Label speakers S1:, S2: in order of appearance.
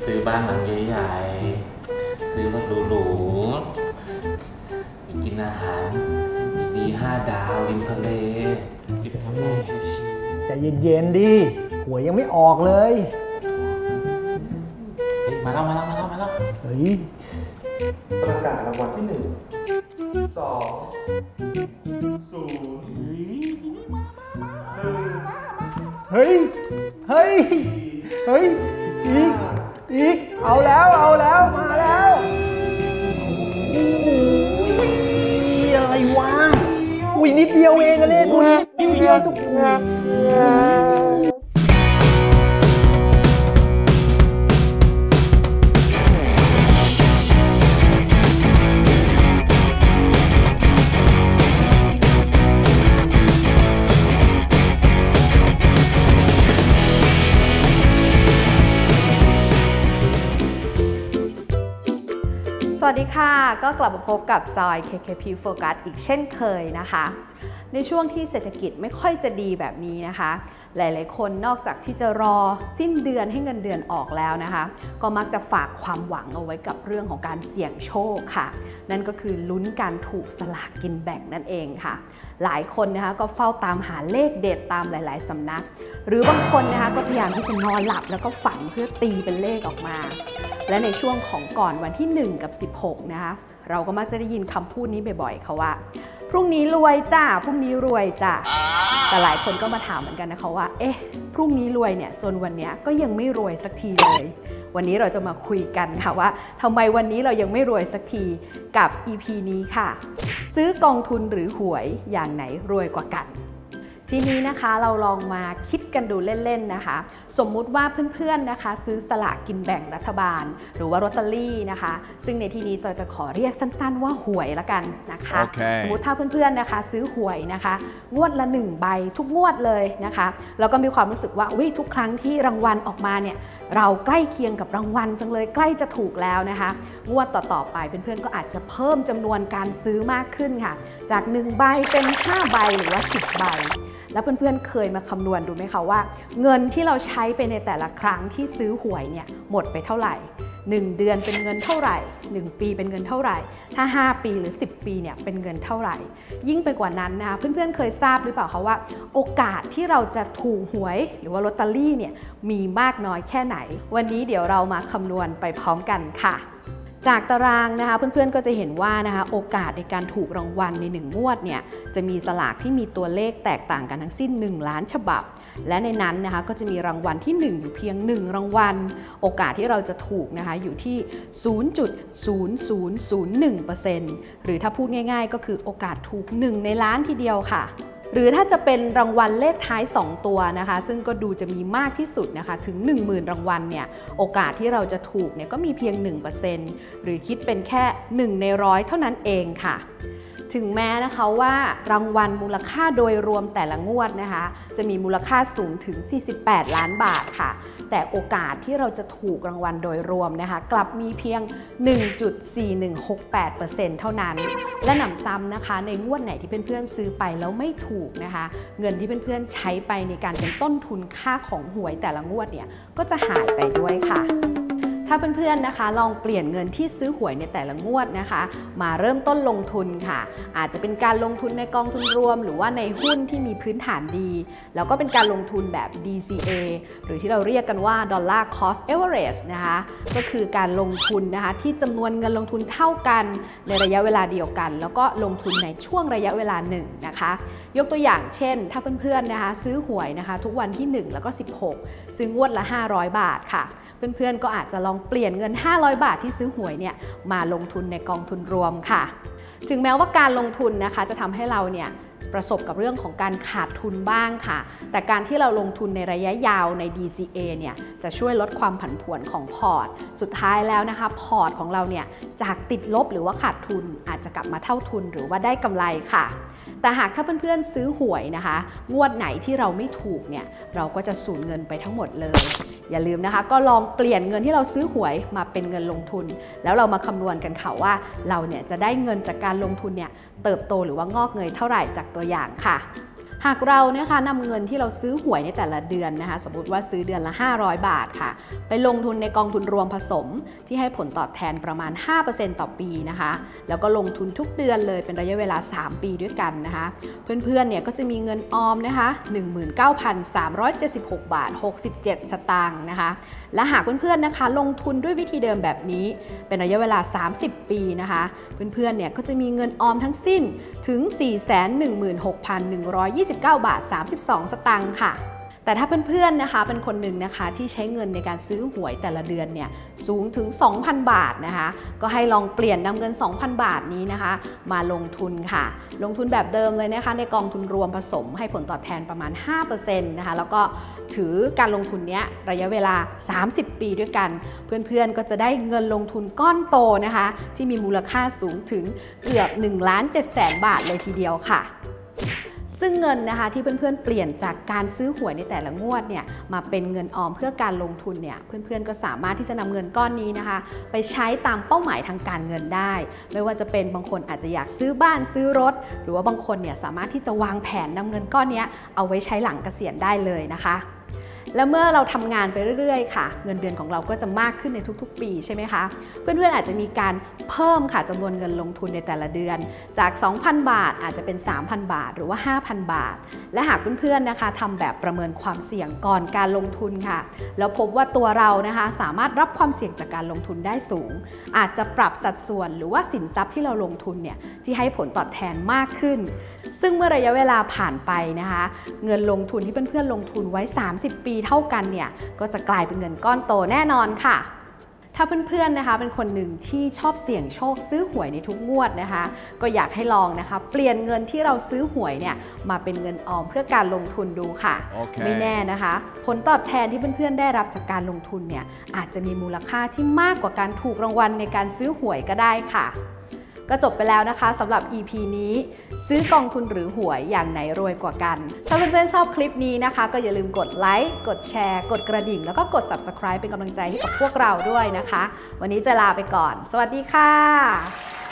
S1: ซื้อบ้านหลังใหญ่ๆซื้อรถหรูๆไปกินอาหารดีๆ5 ดาวริมทะเลจิบกาแฟชิว
S2: ใจเย็นๆดิหวยยังไม่ออกเลย
S1: ๆเฮ้ยมาแล้ว
S2: เฮ้ย
S3: ประกาศรางวัลที่1 2 0
S2: เฮ้ยอีกเอาแล้วมาแล้วอะไรวะอุ้ยนิดเดียวเองอะเลยตัวนี้นิดเดียวทุกคน
S4: สวัสดีค่ะก็กลับมาพบกับจอย KKP Focus อีกเช่นเคยนะคะในช่วงที่เศรษฐกิจไม่ค่อยจะดีแบบนี้นะคะหลายๆคนนอกจากที่จะรอสิ้นเดือนให้เงินเดือนออกแล้วนะคะก็มักจะฝากความหวังเอาไว้กับเรื่องของการเสี่ยงโชคค่ะนั่นก็คือลุ้นการถูกสลากกินแบ่งนั่นเองค่ะหลายคนนะคะก็เฝ้าตามหาเลขเด็ดตามหลายๆสำนักหรือบางคนนะคะก็พยายามที่จะนอนหลับแล้วก็ฝันเพื่อตีเป็นเลขออกมาและในช่วงของก่อนวันที่1 กับ 16นะคะเราก็มักจะได้ยินคำพูดนี้บ่อยๆค่ะว่าพรุ่งนี้รวยจ้าพรุ่งนี้รวยจ้าแต่หลายคนก็มาถามเหมือนกันนะคะว่าเอ๊ะพรุ่งนี้รวยเนี่ยจนวันนี้ก็ยังไม่รวยสักทีเลยวันนี้เราจะมาคุยกันค่ะว่าทำไมวันนี้เรายังไม่รวยสักทีกับ EP นี้ค่ะซื้อกองทุนหรือหวยอย่างไหนรวยกว่ากันทีนี้นะคะเราลองมาคิดกันดูเล่นๆนะคะสมมุติว่าเพื่อนๆนะคะซื้อสลากกินแบ่งรัฐบาลหรือว่าลอตเตอรี่นะคะซึ่งในที่นี้จอยจะขอเรียกสั้นๆว่าหวยละกันนะคะ สมมุติถ้าเพื่อนๆนะคะซื้อหวยนะคะงวดละ1 ใบทุกงวดเลยนะคะแล้วก็มีความรู้สึกว่าทุกครั้งที่รางวัลออกมาเนี่ยเราใกล้เคียงกับรางวัลจังเลยใกล้จะถูกแล้วนะคะงวดต่อๆไปเพื่อนๆก็อาจจะเพิ่มจำนวนการซื้อมากขึ้นค่ะจาก1 ใบเป็น5 ใบหรือว่า10 ใบแล้วเพื่อนๆเคยมาคำนวณดูไหมคะว่าเงินที่เราใช้ไปในแต่ละครั้งที่ซื้อหวยเนี่ยหมดไปเท่าไหร่1 เดือนเป็นเงินเท่าไหร่1 ปีเป็นเงินเท่าไหร่ถ้า5 ปีหรือ10 ปีเนี่ยเป็นเงินเท่าไหร่ยิ่งไปกว่านั้นนะคะเพื่อนๆเคยทราบหรือเปล่าคะว่าโอกาสที่เราจะถูกหวยหรือว่าลอตเตอรี่เนี่ยมีมากน้อยแค่ไหนวันนี้เดี๋ยวเรามาคำนวณไปพร้อมกันค่ะจากตารางนะคะเพื่อนๆก็จะเห็นว่านะคะโอกาสในการถูกรางวัลใน1 งวดเนี่ยจะมีสลากที่มีตัวเลขแตกต่างกันทั้งสิ้น1 ล้านฉบับและในนั้นนะคะก็จะมีรางวัลที่1อยู่เพียง1 รางวัลโอกาสที่เราจะถูกนะคะอยู่ที่ 0.0001% หรือถ้าพูดง่ายๆก็คือโอกาสถูก1 ในล้านทีเดียวค่ะหรือถ้าจะเป็นรางวัลเลขท้าย2 ตัวนะคะซึ่งก็ดูจะมีมากที่สุดนะคะถึง 10,000 รางวัลเนี่ยโอกาสที่เราจะถูกเนี่ยก็มีเพียง 1% หรือคิดเป็นแค่1 ใน 100เท่านั้นเองค่ะถึงแม้นะคะว่ารางวัลมูลค่าโดยรวมแต่ละงวดนะคะจะมีมูลค่าสูงถึง48 ล้านบาทค่ะแต่โอกาสที่เราจะถูกรางวัลโดยรวมนะคะกลับมีเพียง 1.4168% เท่านั้นและหนำซ้ำนะคะในงวดไหนที่เพื่อนๆซื้อไปแล้วไม่ถูกนะคะเงินที่เพื่อนๆใช้ไปในการเป็นต้นทุนค่าของหวยแต่ละงวดเนี่ยก็จะหายไปด้วยค่ะถ้าเพื่อนๆนะคะลองเปลี่ยนเงินที่ซื้อหวยในแต่ละงวดนะคะมาเริ่มต้นลงทุนค่ะอาจจะเป็นการลงทุนในกองทุนรวมหรือว่าในหุ้นที่มีพื้นฐานดีแล้วก็เป็นการลงทุนแบบ DCA หรือที่เราเรียกกันว่า Dollar Cost Average นะคะก็คือการลงทุนนะคะที่จำนวนเงินลงทุนเท่ากันในระยะเวลาเดียวกันแล้วก็ลงทุนในช่วงระยะเวลาหนึ่งนะคะยกตัวอย่างเช่นถ้าเพื่อนๆนะคะซื้อหวยนะคะทุกวันที่1แล้วก็16ซื้องวดละ500 บาทค่ะเพื่อนๆก็อาจจะลองเปลี่ยนเงิน500 บาทที่ซื้อหวยเนี่ยมาลงทุนในกองทุนรวมค่ะถึงแม้ว่าการลงทุนนะคะจะทำให้เราเนี่ยประสบกับเรื่องของการขาดทุนบ้างค่ะแต่การที่เราลงทุนในระยะยาวใน DCA เนี่ยจะช่วยลดความผันผวนของพอร์ตสุดท้ายแล้วนะคะพอร์ตของเราเนี่ยจากติดลบหรือว่าขาดทุนอาจจะกลับมาเท่าทุนหรือว่าได้กำไรค่ะแต่หากถ้าเพื่อนๆซื้อหวยนะคะงวดไหนที่เราไม่ถูกเนี่ยเราก็จะสูญเงินไปทั้งหมดเลยอย่าลืมนะคะก็ลองเปลี่ยนเงินที่เราซื้อหวยมาเป็นเงินลงทุนแล้วเรามาคำนวณกันค่ะว่าเราเนี่ยจะได้เงินจากการลงทุนเนี่ยเติบโตหรือว่างอกเงยเท่าไหร่จากตัวอย่างค่ะหากเรานะคะนำเงินที่เราซื้อหวยในแต่ละเดือนนะคะสมมติว่าซื้อเดือนละ500 บาทค่ะไปลงทุนในกองทุนรวมผสมที่ให้ผลตอบแทนประมาณ 5% ต่อปีนะคะแล้วก็ลงทุนทุกเดือนเลยเป็นระยะเวลา3 ปีด้วยกันนะคะเพื่อนๆเนี่ยก็จะมีเงินออมนะคะ 19,376 บาท 67 สตางค์นะคะและหากเพื่อนๆนะคะลงทุนด้วยวิธีเดิมแบบนี้เป็นระยะเวลา30 ปีนะคะเพื่อนๆเนี่ยก็จะมีเงินออมทั้งสิ้นถึง 416,129 บาท 32 สตางค์ค่ะแต่ถ้าเพื่อนๆนะคะเป็นคนหนึ่งนะคะที่ใช้เงินในการซื้อหวยแต่ละเดือนเนี่ยสูงถึง 2,000 บาทนะคะก็ให้ลองเปลี่ยนนำเงิน 2,000 บาทนี้นะคะมาลงทุนค่ะลงทุนแบบเดิมเลยนะคะในกองทุนรวมผสมให้ผลตอบแทนประมาณ 5% นะคะแล้วก็ถือการลงทุนนี้ระยะเวลา30 ปีด้วยกันเพื่อนๆก็จะได้เงินลงทุนก้อนโตนะคะที่มีมูลค่าสูงถึงเกือบ 1,700,000 บาทเลยทีเดียวค่ะซึ่งเงินนะคะที่เพื่อนๆเปลี่ยนจากการซื้อหวยในแต่ละงวดเนี่ยมาเป็นเงินออมเพื่อการลงทุนเนี่ยเพื่อนๆก็สามารถที่จะนำเงินก้อนนี้นะคะไปใช้ตามเป้าหมายทางการเงินได้ไม่ว่าจะเป็นบางคนอาจจะอยากซื้อบ้านซื้อรถหรือว่าบางคนเนี่ยสามารถที่จะวางแผนนำเงินก้อนนี้เอาไว้ใช้หลังเกษียณได้เลยนะคะและเมื่อเราทำงานไปเรื่อยๆค่ะเงินเดือนของเราก็จะมากขึ้นในทุกๆปีใช่ไหมคะเพื่อนๆอาจจะมีการเพิ่มค่ะจำนวนเงินลงทุนในแต่ละเดือนจาก 2,000 บาทอาจจะเป็น 3,000 บาทหรือว่า 5,000 บาทและหากเพื่อนๆนะคะทำแบบประเมินความเสี่ยงก่อนการลงทุนค่ะแล้วพบว่าตัวเรานะคะสามารถรับความเสี่ยงจากการลงทุนได้สูงอาจจะปรับสัดส่วนหรือว่าสินทรัพย์ที่เราลงทุนเนี่ยที่ให้ผลตอบแทนมากขึ้นซึ่งเมื่อระยะเวลาผ่านไปนะคะเงินลงทุนที่เพื่อนๆลงทุนไว้30 ปีเท่ากันเนี่ยก็จะกลายเป็นเงินก้อนโตแน่นอนค่ะถ้าเพื่อนๆนะคะเป็นคนหนึ่งที่ชอบเสี่ยงโชคซื้อหวยในทุกงวดนะคะก็อยากให้ลองนะคะเปลี่ยนเงินที่เราซื้อหวยเนี่ยมาเป็นเงินออมเพื่อการลงทุนดูค่ะ ไม่แน่นะคะผลตอบแทนที่เพื่อนๆได้รับจากการลงทุนเนี่ยอาจจะมีมูลค่าที่มากกว่าการถูกรางวัลในการซื้อหวยก็ได้ค่ะก็จบไปแล้วนะคะสำหรับ EP นี้ซื้อกองทุนหรือหวยอย่างไหนรวยกว่ากันถ้าเพื่อนๆชอบคลิปนี้นะคะก็อย่าลืมกดไลค์กดแชร์กดกระดิ่งแล้วก็กด Subscribe เป็นกำลังใจให้กับพวกเราด้วยนะคะวันนี้จะลาไปก่อนสวัสดีค่ะ